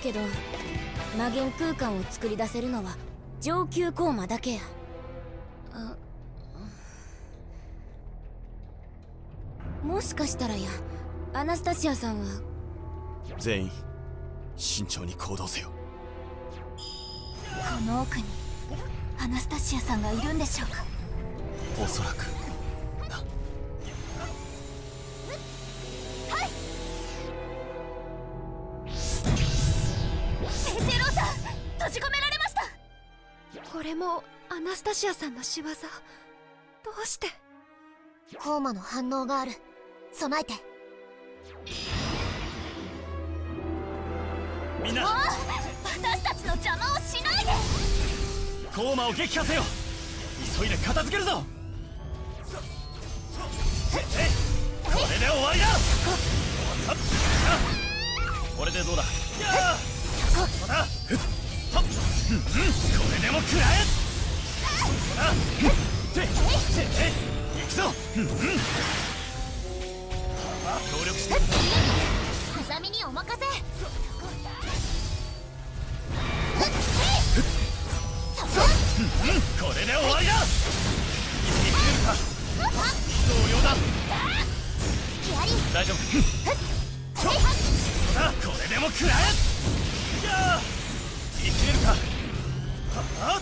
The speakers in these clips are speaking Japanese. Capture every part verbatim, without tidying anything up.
けど魔元空間を作り出せるのは上級コーマだけや。あ、もしかしたらや、アナスタシアさんは。 全員慎重に行動せよ。 この奥にアナスタシアさんがいるんでしょうか。 おそらくな。 はい。ペジェローさん、閉じ込められました。 これもアナスタシアさんの仕業。どうして？ コーマの反応がある。備えて。 みんな、 私たちの邪魔をしないで。 コーマを撃破せよ。急いで片付けるぞ。これで終わりだ。これでどうだ。そうだ。これでも食らえ。そうだ。行くぞ。協力して。 ハサミにお任せ。 これで終わりだ。いけるか。同僚だ。大丈夫。そうだ。これでも食らえ。いやー、いけるか。はっ。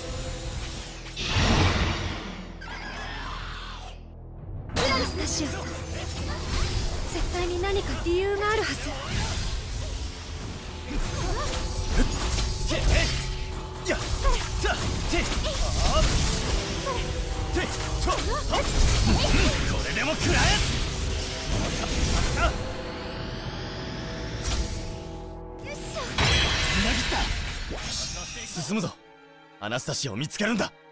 アナスタシアさん、絶対に何か理由があるはず。 やっ、た、て、あ、て、と、はっ、これでも食らえ。よいしょ。裏切った。進むぞ。アナスタシアを見つけるんだ。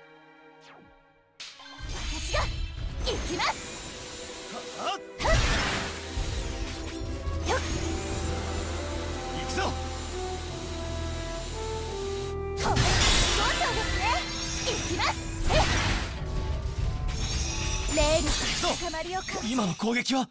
私が行きます。 はっ、行くぞ。 そうですね。行きます。レールの高まりを感じ。 今の攻撃は。 ア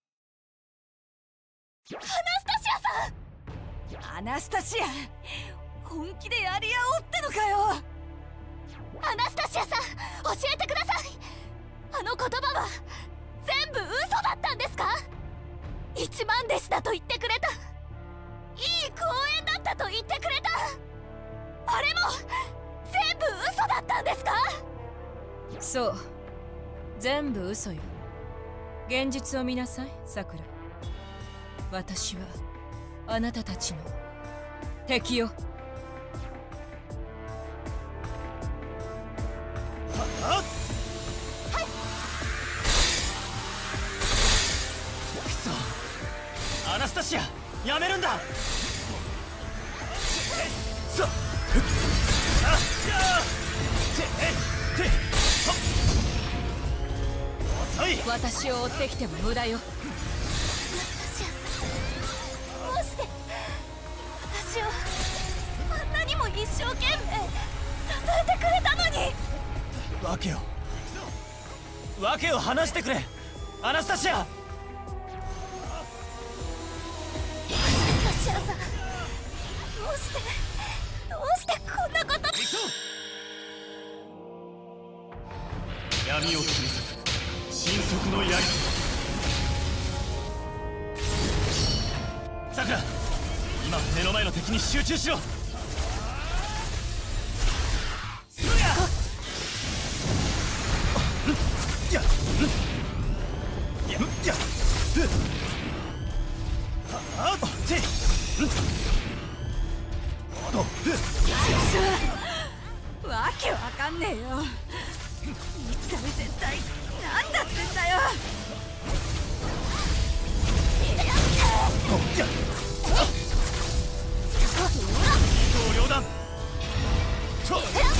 ナスタシアさん。 アナスタシア、本気でやり合おうってのかよ。 アナスタシアさん、教えてください。あの言葉は全部嘘だったんですか？一番弟子だと言ってくれた。いい公演だったと言ってくれた。あれも全部嘘だったんですか？ そう、全部嘘よ。現実を見なさい、さくら。私はあなたたちの敵よ。 はっ、くそ、アナスタシア、やめるんだ。さあ、て、て、遅い。 私を追ってきても無駄よ。 アナスタシアさん、どうして私をあんなにも一生懸命支えてくれたのに。 訳を訳を話してくれ、アナスタシア。 アナスタシアさん、どうしてどうしてこんなこと。 闇を切り裂く神速の槍。さくら、今目の前の敵に集中しろ。やっやっやっはっ、てっ、 わけわかんねえよ。見つかる全体なんだってんだよ。 やっ、同僚だ。と、こ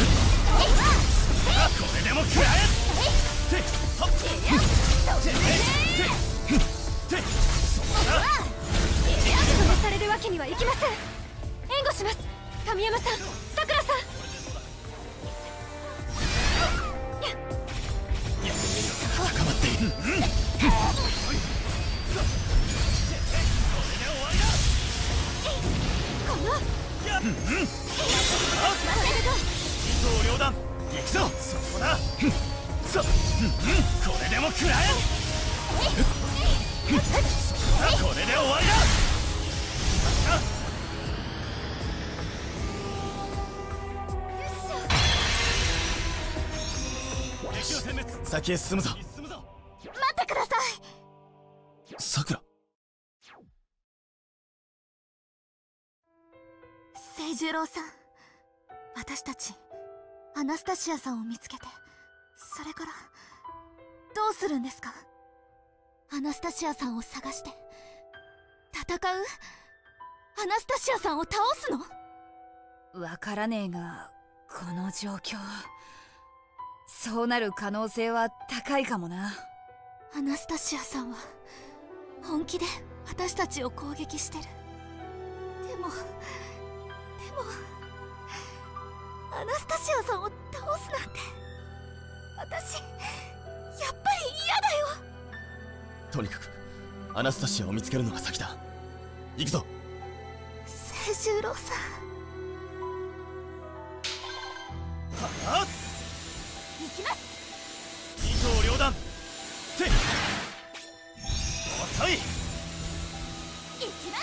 れでも食らえ。て、はっ、て、て、て、て、そうだ。 止めされるわけにはいきません。援護します、神山さん、さくらさん。 高まっている。 この刀両断行くぞ。そこだ。そこれでも食らえ。そこだ。これで終わりだ。先へ進むぞ。 待ってください。 さくら。 清十郎さん、私たちアナスタシアさんを見つけて、それからどうするんですか？アナスタシアさんを探して戦う？アナスタシアさんを倒すの？ わからねえが、この状況そうなる可能性は高いかもな。 アナスタシアさんは本気で私たちを攻撃してる。でもでもアナスタシアさんを倒すなんて、私やっぱり嫌だよ。 とにかくアナスタシアを見つけるのが先だ。行くぞ。 清十郎さん。 はっ、 行きます。 二刀両断。て遅い。 行きます。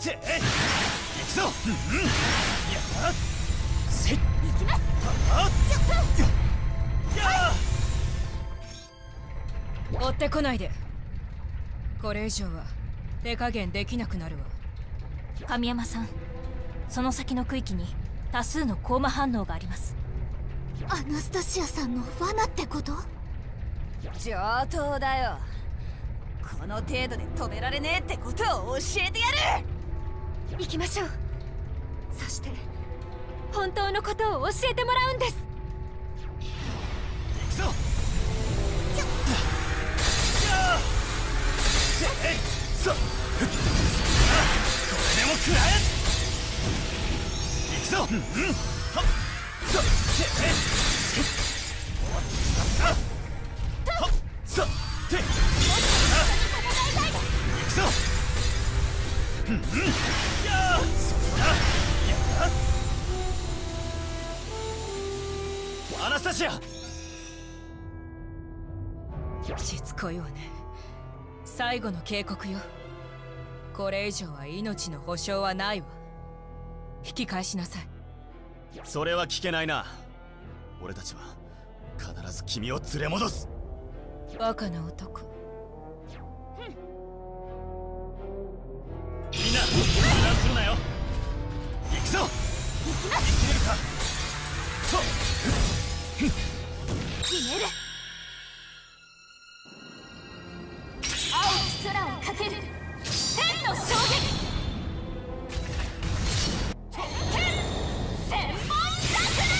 て行くぞ。うんうん。やっせっ行きます。 はっやった。 や追ってこないで。これ以上は手加減できなくなるわ。 神山さん、その先の区域に多数のコーマ反応があります。 アナスタシアさんの罠ってこと？ 上等だよ。この程度で止められねえってことを教えてやる。行きましょう。そして本当のことを教えてもらうんです。 行くぞ。やっやせっそっ、これでも食らえ。行くぞ。うんうん。はっそっ、せっせっはっそっ、て行くぞ。うんうん。やーそこだ。やっアナスタシア。 しつこいわね。最後の警告よ。これ以上は命の保証はないわ。引き返しなさい。 それは聞けないな。俺たちは必ず君を連れ戻す。 バカな男。 みんな油断するなよ。行くぞ。行きます。行けるか。そう決める。青き空をかける天の衝撃。千本桜。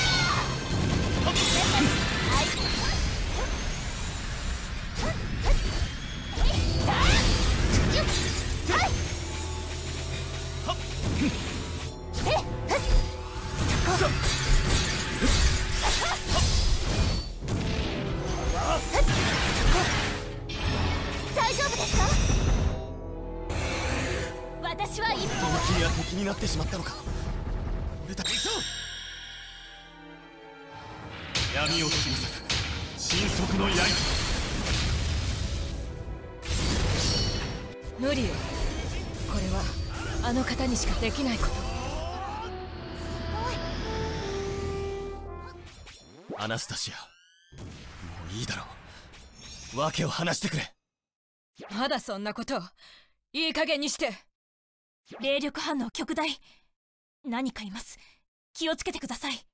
大丈夫ですか？私は一歩。 君は敵になってしまったのか。俺たち闇を切り裂く神速の刃。 無理よ。これはあの方にしかできないこと。 アナスタシア、もういいだろう。訳を話してくれ。 まだそんなことを。いい加減にして。 霊力反応極大。何かいます。気をつけてください。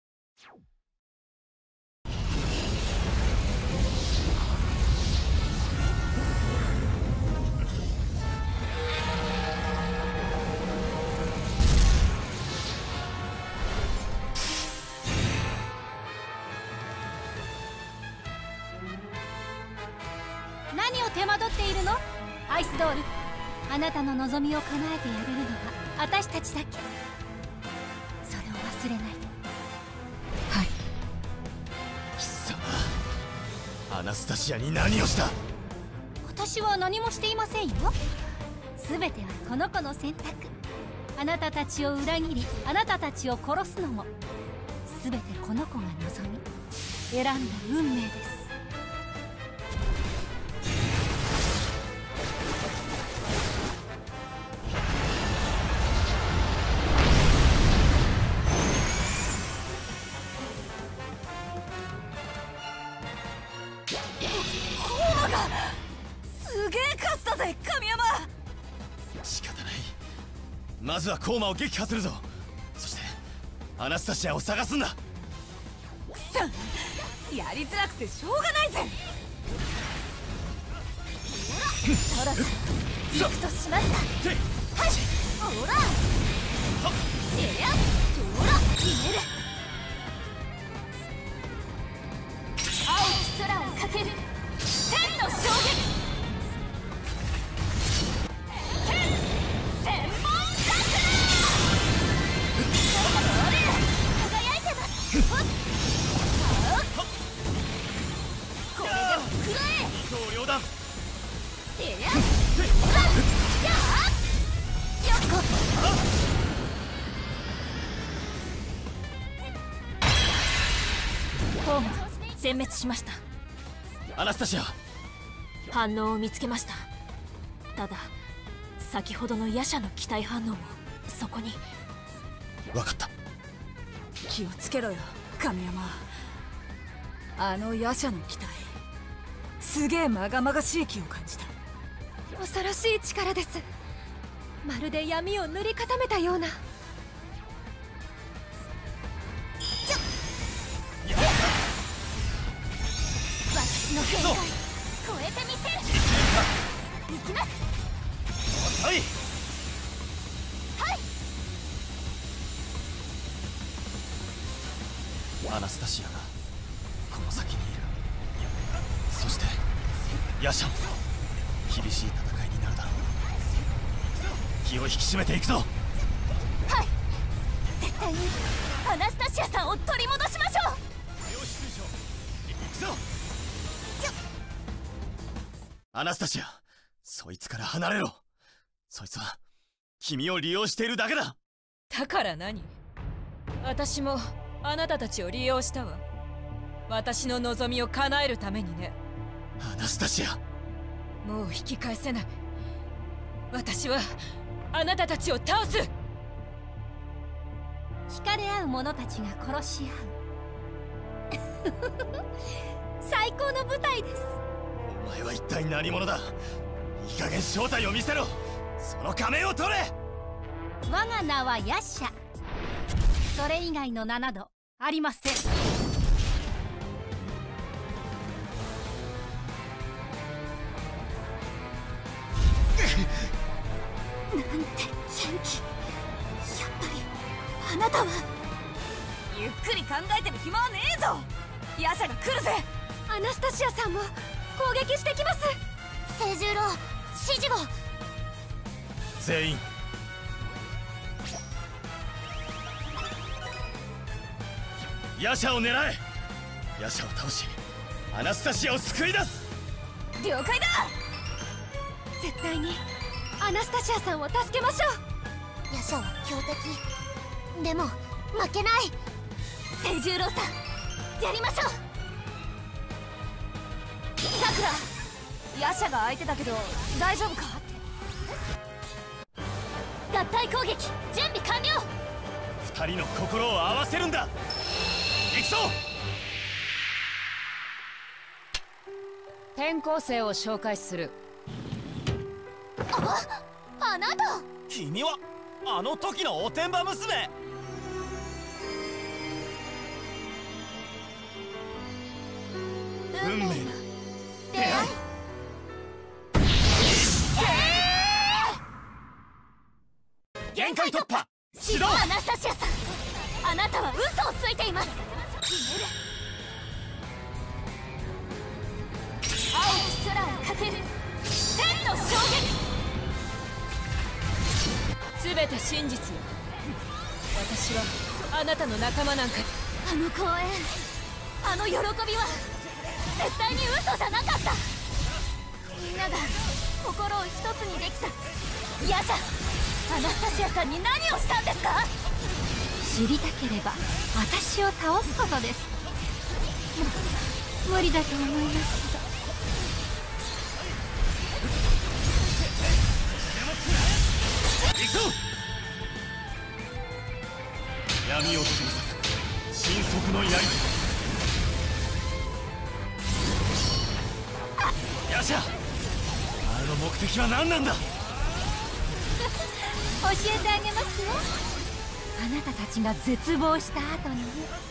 何を手間取っているの？アイスドール。あなたの望みを叶えてやれるのは私たちだけ。それを忘れないで。 はい。 貴様、アナスタシアに何をした？ 私は何もしていませんよ。全てはこの子の選択。 あなたたちを裏切りあなたたちを殺すのも全てこの子が望み選んだ運命です。 すげえ勝ったぜ神山。 仕方ない。まずはコーマを撃破するぞ。そしてアナスタシアを探すんだ。 さやりづらくてしょうがないぜ。 そろそろ行くとしました。はいほらいやほら決める。青き空をかける天の衝撃。 ホーム全滅しました。 アナスタシア、 反応を見つけました。ただ先ほどの夜叉の機体反応もそこに。 分かった。 気をつけろよ神山。あの夜叉の機体すげえまがまがしい気を感じた。 恐ろしい力です。まるで闇を塗り固めたような。私の限界超えてみせる。行きます。 はいはい。 アナスタシアがこの先にいる。そして夜叉も厳しい戦いになるだろう。気を引き締めていくぞ。 はい絶対にアナスタシアさんを取り戻しましょう。 行くぞアナスタシア、そいつから離れろ。そいつは君を利用しているだけだ。 だから何？私もあなたたちを利用したわ。私の望みを叶えるためにね。 アナスタシア、 もう引き返せない。私はあなたたちを倒す。 惹かれ合う者たちが殺し合う最高の舞台です。 お前は一体何者だ。いい加減正体を見せろ。その仮面を取れ。 我が名は夜叉。それ以外の名などありません。なんて元気。やっぱりあなたは。 ゆっくり考えてる暇はねえぞ。夜叉が来るぜ。 アナスタシアさんも攻撃してきます。清十郎指示を。 全員夜叉を狙え。夜叉を倒しアナスタシアを救い出す。 了解だ。 絶対にアナスタシアさんを助けましょう。夜叉は強敵でも負けない。清十郎さんやりましょう。 さくら、夜叉が相手だけど大丈夫か。 合体攻撃準備完了。 二人の心を合わせるんだ。行くぞ。 転校生を紹介する。 あ、あなた。 君はあの時のおてんば娘。運命の出会い。限界突破始動。 アナスタシアさん、あなたは嘘をついています。青き空をかける天の衝撃。 全て真実よ。私はあなたの仲間なんか。 あの公演、あの喜びは絶対に嘘じゃなかった。みんなが心を一つにできた。夜叉アナスタシアさんに何をしたんですか？ 知りたければ私を倒すことです。まあ無理だと思いますけど。 行くぞ。闇男さ神速の槍。よっしゃ、あの目的は何なんだ。 教えてあげますよ。あなたたちが絶望した後にね。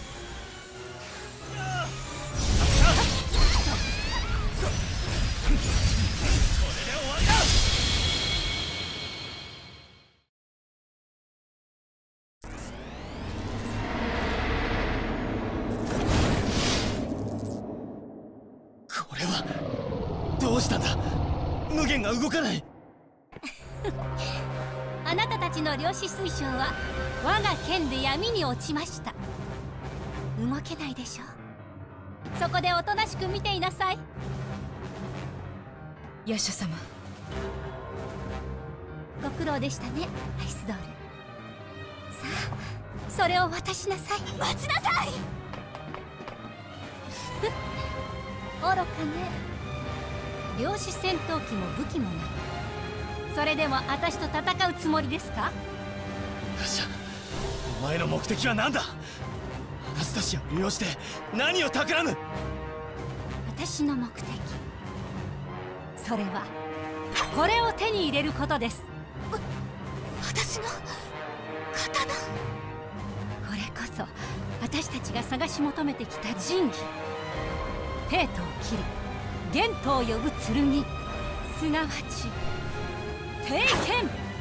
これはどうしたんだ。無限が動かない。 あなたたちの量子水晶は我が剣で闇に落ちました。動けないでしょう。そこでおとなしく見ていなさい。 ヤシャ様、 ご苦労でしたね、アイスドール。さあ、それを渡しなさい。 待ちなさい。 愚かね。量子戦闘機も武器もない。それでも私と戦うつもりですか？ よっしゃ、お前の目的は何だ。アナスタシアを利用して何を企む。 私の目的、それはこれを手に入れることです。 私の刀。 これこそ私たちが探し求めてきた神器。帝都を切り元都を呼ぶ剣、すなわち帝剣。 帝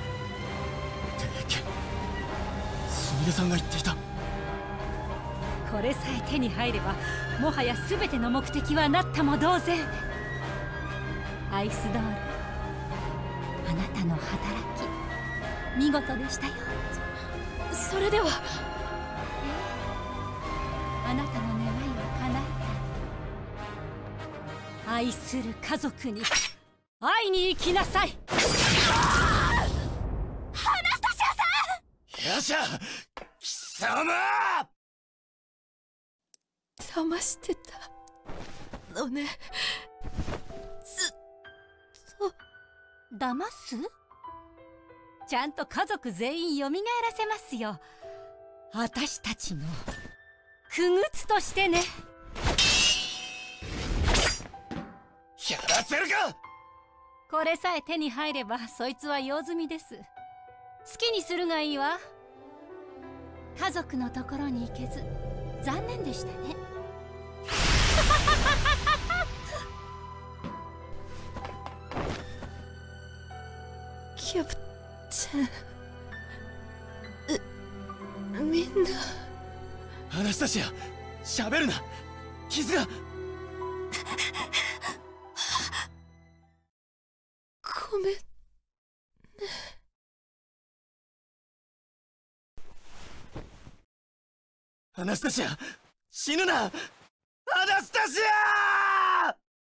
剣、すみれさんが言っていた。 これさえ手に入ればもはや全ての目的はなったも同然。アイスドール、あなたの働き見事でしたよ。 それでは。 あなたの願いを叶えてある。愛する家族に会いに行きなさい。 アナスタシアさん。 よっしゃ、貴様。 騙してたのね、ずっと。 騙す？ちゃんと家族全員よみがえらせますよ。私たちの傀儡としてね。 やらせるか。 これさえ手に入ればそいつは用済みです。好きにするがいいわ。家族のところに行けず残念でしたね。 キャプテン、うみんな。 アナスタシア、喋るな。傷が。 ごめんね。 アナスタシア、死ぬな。アナスタシア。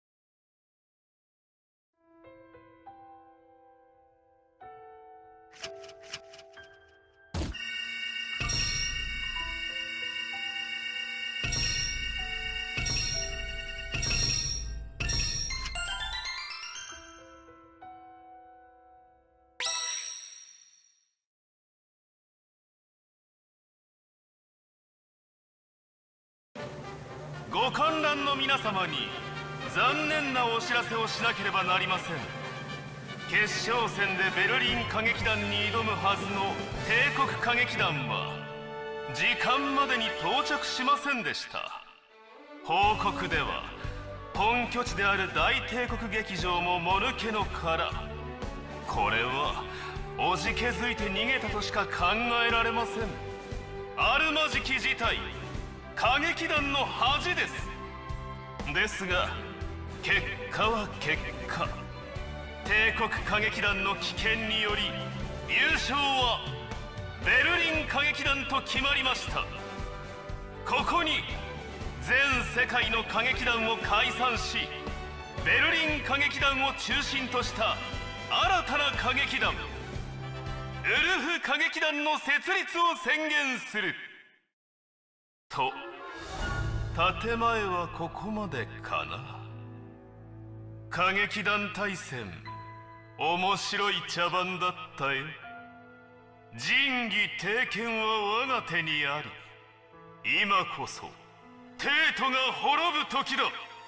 ご観覧の皆様に残念なお知らせをしなければなりません。決勝戦でベルリン歌劇団に挑むはずの帝国歌劇団は時間までに到着しませんでした。報告では本拠地である大帝国劇場ももぬけの殻。これはおじけづいて逃げたとしか考えられません。あるまじき事態、歌劇団の恥です。ですが結果は結果、帝国歌劇団の棄権により優勝はベルリン歌劇団と決まりました。ここに全世界の歌劇団を解散し、ベルリン歌劇団を中心とした新たな歌劇団ウルフ歌劇団の設立を宣言する。と建前はここまでかな。歌劇団対戦面白い茶番だったよ。仁義帝権は我が手にあり、今こそ帝都が滅ぶ時だ。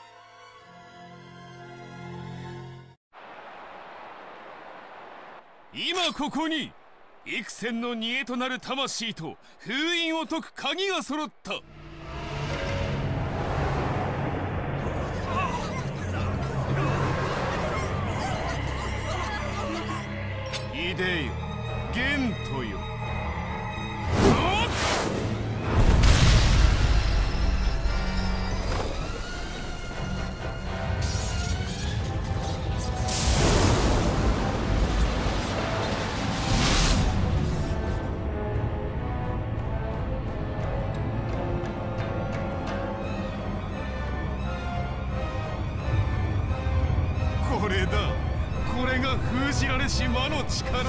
今ここに幾千の煮えとなる魂と封印を解く鍵が揃った。いでよゲントよ。これだ、これが封じられし魔の力。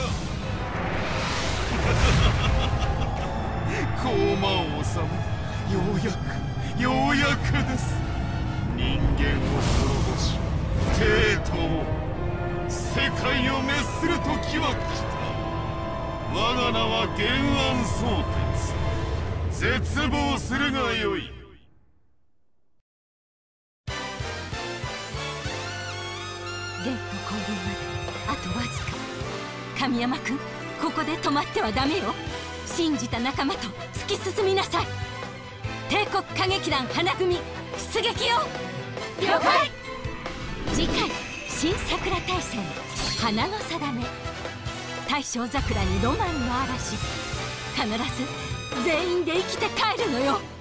高魔王様、ようやくようやくです。人間を滅ぼし帝都を、世界を滅する時は来た。我が名は原案相鉄。絶望するがよい。 ゲート降臨まであとわずか。神山君、ここで止まってはダメよ。信じた仲間と突き進みなさい。帝国歌劇団花組出撃よ。 了解。 次回新桜大戦花の定め。大正桜にロマンの嵐。必ず全員で生きて帰るのよ。